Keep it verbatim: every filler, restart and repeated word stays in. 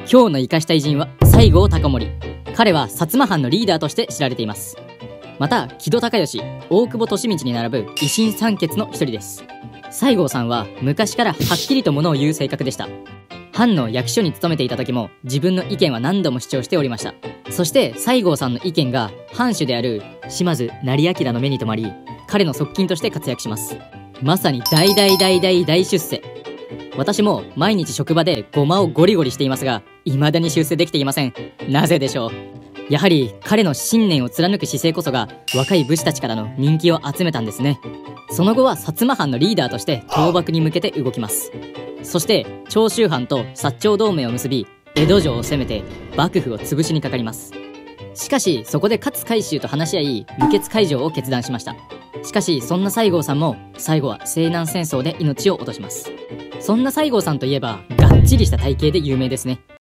今日の生かした偉人は西郷隆盛。彼は薩摩藩のリーダーとして知られています。また木戸孝允、大久保利通に並ぶ維新三傑の一人です。西郷さんは昔からはっきりと物を言う性格でした。藩の役所に勤めていた時も自分の意見は何度も主張しておりました。そして西郷さんの意見が藩主である島津斉彬の目に留まり、彼の側近として活躍します。まさに大大大大大出世。私も毎日職場でごまをゴリゴリしていますが、未だに出世できていません。なぜでしょう。やはり彼の信念を貫く姿勢こそが若い武士たちからの人気を集めたんですね。その後は薩摩藩のリーダーとして討幕に向けて動きます。そして長州藩と薩長同盟を結び、江戸城を攻めて幕府を潰しにかかります。しかしそこで勝海舟と話し合い、無血開城を決断しました。しかしそんな西郷さんも最後は西南戦争で命を落とします。そんな西郷さんといえばがっちりした体型で有名ですね。